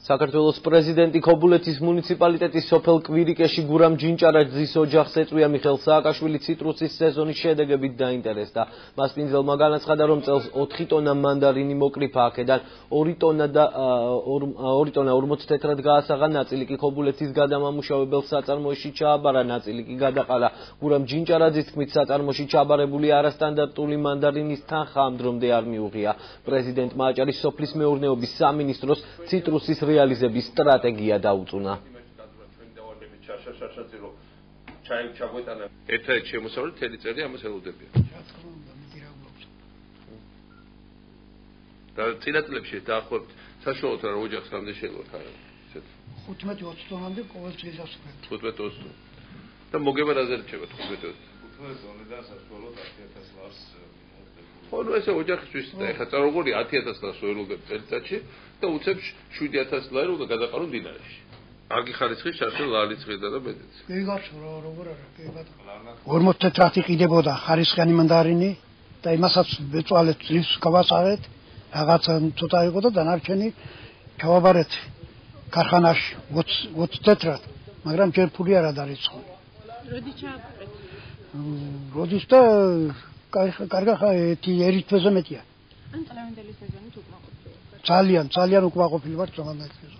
საქართველოს პრეზიდენტი ქობულეთის მუნიციპალიტეტის სოფელ კვირიკეში გურამ ჯინჭარაძის ოჯახს ეწვია მიხეილ სააკაშვილი ციტრუსის სეზონის შედეგებით დაინტერესდა. მას პინძელმა განაცხადა, რომ წელს 4 ტონა მანდარინი მოკრიფა, აქედან 2 ტონა და 2 ტონა 40 თეთრად გაასაღა, ნაწილი კი ქობულეთის გადამამუშავებელ საწარმოებში ჩააბარა, ნაწილი კი გადაყალა. გურამ ჯინჭარაძის თქმით, საწარმოში ჩააბარებული არასტანდარტული მანდარინის თანხა ამ დრომდე არ მიუღია. პრეზიდენტმა აჭარის სოფლის მეურნეობის სამინისტროს ციტრუსის რეალიზების სტრატეგია დაუწუნა. ერთად შემოსავლით თელი წელი ამას ელოდებიან. და წინა წლებში დაახლოებით საშუალოდ რა ოჯახს რამდენი შეიძლება ხარ? 15-20 ტონამდე ყოველ წელს ასწრებ. 15-20. და მოგება რაზე რჩება 15-20? 15 ზონიდან საშუალოდ 10.000 ლარს. ხო, ნუ ესე ოჯახისთვის და ეხლა წარუგორი 10.000 ლარს ველოდებ წელიწადში და უცებ 7.000 ლარი უნდა გადაყარო მდინარეში. აგი ხარისხის ჩარჩო ლალიცხედა და ბედეც. კი გახსოვ როგორ არა, კი ბატონო. 40 თეთრად იყიდებოდა ხარისხიანი მანდარინი და იმასაც ბეწვალეთ ძის გავაწავეთ, რაღაც ცოტა იყო და დანარჩენი ჩავაბარეთ ქარხანაში 20 თეთრად, მაგრამ ჯერ ფული არ ადარიცხო. როდი ჩააბარეთ? როდის და კარგა ერთ თვეზე მეტია. ან წლევანდელი სეზონით უკმაყოფილი. ძალიან უკმაყოფილი ვარ წლევანდელი.